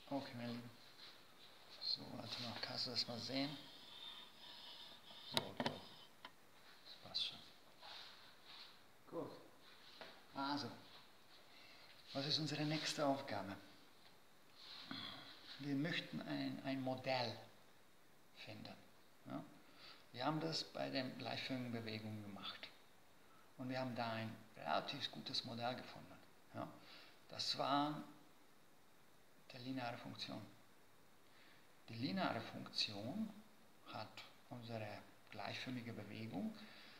Okay, mein Lieben. So, warte mal, kannst du das mal sehen? So, das passt schon. Gut. Also, was ist unsere nächste Aufgabe? Wir möchten ein Modell finden. Ja? Wir haben das bei den gleichförmigen Bewegungen gemacht. Und wir haben da ein relativ gutes Modell gefunden. Ja? Das war die lineare Funktion. Die lineare Funktion hat unsere gleichförmige Bewegung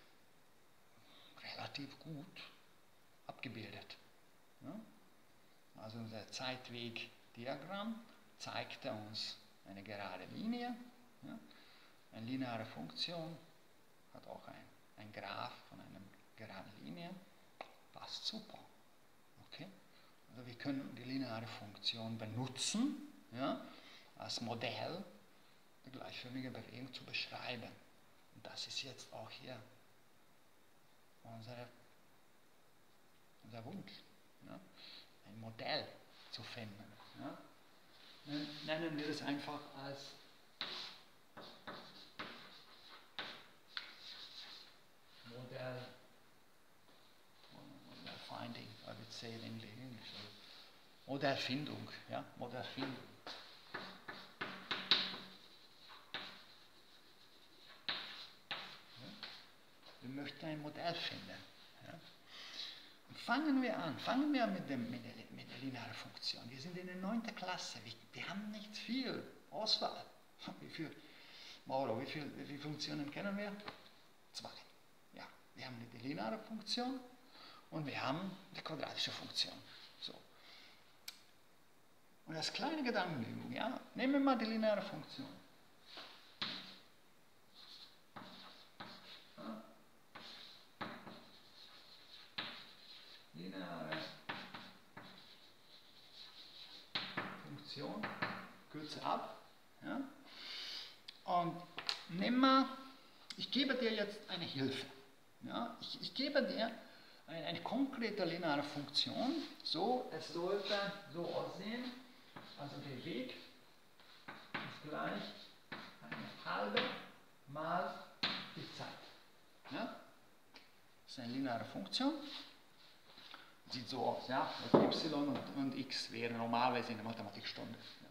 relativ gut abgebildet. Ja? Also unser Zeitwegdiagramm zeigte uns eine gerade Linie. Ja? Eine lineare Funktion hat auch ein Graph von einer geraden Linie. Passt super. Okay? Also wir können die lineare Funktion benutzen, ja, als Modell die gleichförmige Bewegung zu beschreiben. Und das ist jetzt auch hier unser Wunsch. Ja? Ein Modell zu finden. Ja? Nennen wir es einfach als Modell finding, I would say it in English. Modellfindung, ja, Modellfindung. Ja? Wir möchten ein Modell finden. Ja? Und fangen wir an mit der linearen Funktion. Wir sind in der 9. Klasse, wir haben nicht viel Auswahl. Mauro, wie viele Funktionen kennen wir? 2. Ja, wir haben die lineare Funktion und wir haben die quadratische Funktion. So. Und als kleine Gedankenübung, ja, nehmen wir mal die lineare Funktion. Ja. Lineare Funktion, kürze ab. Ja. Und nimm mal, ich gebe dir jetzt eine Hilfe. Ja. Ich gebe dir eine konkrete lineare Funktion. So, es sollte so aussehen. Also der Weg ist gleich eine halbe mal die Zeit. Ja? Das ist eine lineare Funktion. Sieht so aus, ja? Y und x wären normalerweise in der Mathematikstunde. Ja.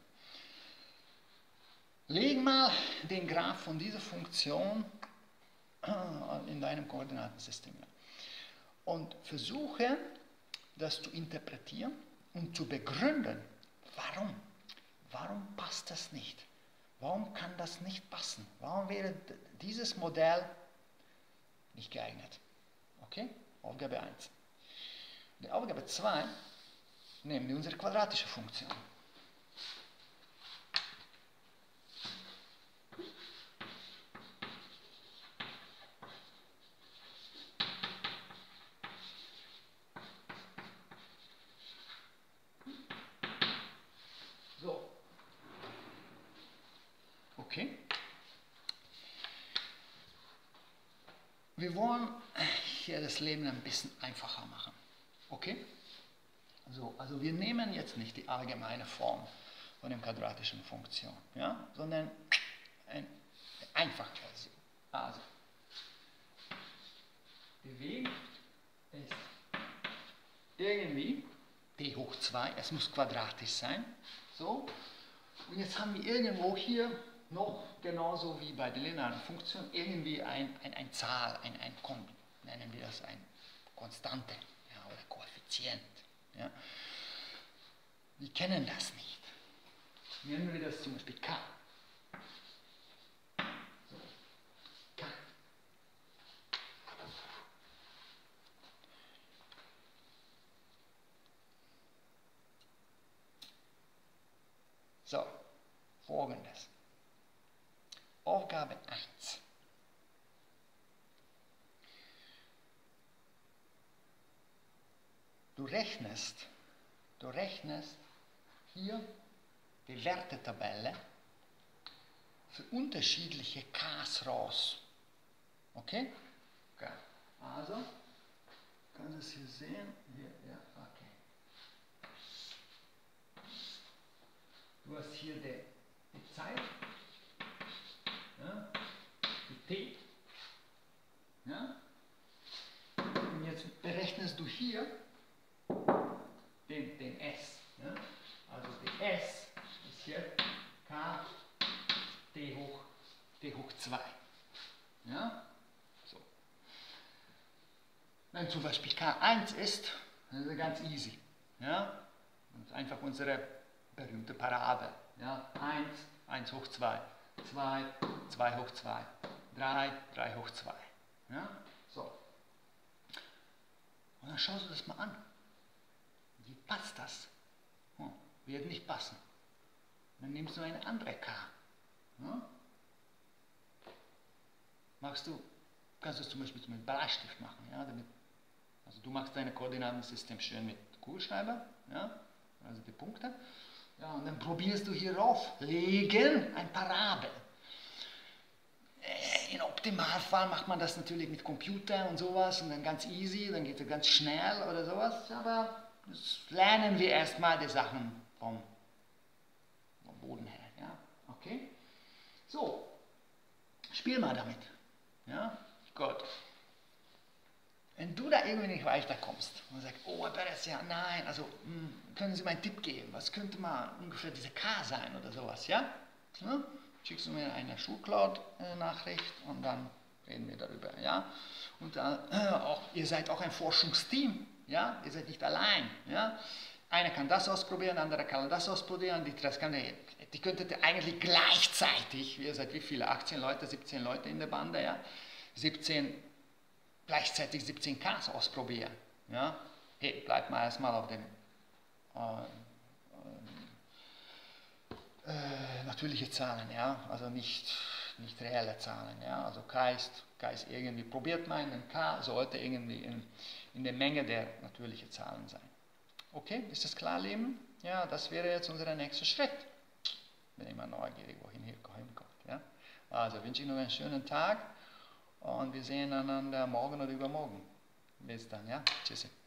Leg mal den Graph von dieser Funktion in deinem Koordinatensystem. Und versuche, das zu interpretieren und zu begründen, warum. Warum passt das nicht? Warum kann das nicht passen? Warum wäre dieses Modell nicht geeignet? Okay? Aufgabe 1. Die Aufgabe 2 nehmen wir unsere quadratische Funktion. So. Okay? Wir wollen hier das Leben ein bisschen einfacher machen. Okay? Also wir nehmen jetzt nicht die allgemeine Form von der quadratischen Funktion, ja? Sondern eine einfache Version. Also, der Weg ist irgendwie d hoch 2, es muss quadratisch sein. So. Und jetzt haben wir irgendwo hier noch, genauso wie bei der linearen Funktion, irgendwie eine Zahl, nennen wir das eine Konstante, ja, oder Koeffizient. Ja. Wir kennen das nicht. Nennen wir das zum Beispiel k. So. K. So, folgendes. Aufgabe 1. Du rechnest hier die Wertetabelle für unterschiedliche Ks raus. Okay? Okay. Also, kannst du es hier sehen? Hier, ja, okay. Du du hast hier die Zeit, ja, die T, ja, und jetzt berechnest du hier den S. Ja? Also die S ist hier K T hoch 2. Ja? So. Wenn zum Beispiel K1 ist, dann ist es ganz easy. Ja? Das ist einfach unsere berühmte Parabel. Ja? 1 hoch 2, 2 hoch 2, 3 hoch 2. Ja? So. Und dann schaust du das mal an. Wie passt das? Wird nicht passen. Dann nimmst du eine andere K. Ja? Kannst du es zum Beispiel mit Bleistift machen. Ja? Also du machst dein Koordinatensystem schön mit Kugelschreiber, ja? Also die Punkte. Ja, und dann probierst du hier rauflegen ein Parabel. Im Optimalfall macht man das natürlich mit Computer und sowas und dann ganz easy, dann geht es ganz schnell oder sowas, aber das lernen wir erstmal die Sachen vom Boden her. Ja? Okay? So, spiel mal damit. Ja? Gut. Wenn du da irgendwie nicht weiterkommst und sagst, oh, das ja, nein, also können Sie mir einen Tipp geben, was könnte mal ungefähr diese K sein oder sowas, ja? Ja? Schickst du mir eine Schulcloud-Nachricht und dann reden wir darüber, ja? Und auch, ihr seid auch ein Forschungsteam, ja? Ihr seid nicht allein, ja? Einer kann das ausprobieren, der andere kann das ausprobieren, die könntet ihr eigentlich gleichzeitig, ihr seid wie viele, 18 Leute, 17 Leute in der Bande, ja? Gleichzeitig 17 Ks ausprobieren, ja? Hey, bleibt mal erstmal auf dem natürliche Zahlen, ja, also nicht reelle Zahlen, ja, also K ist irgendwie, probiert man einen K, sollte irgendwie in der Menge der natürlichen Zahlen sein. Okay, ist das klar, Lieben? Ja, das wäre jetzt unser nächster Schritt. Bin immer neugierig, wohin hier hinkommt, ja. Also wünsche ich noch einen schönen Tag und wir sehen einander morgen oder übermorgen. Bis dann, ja, tschüssi.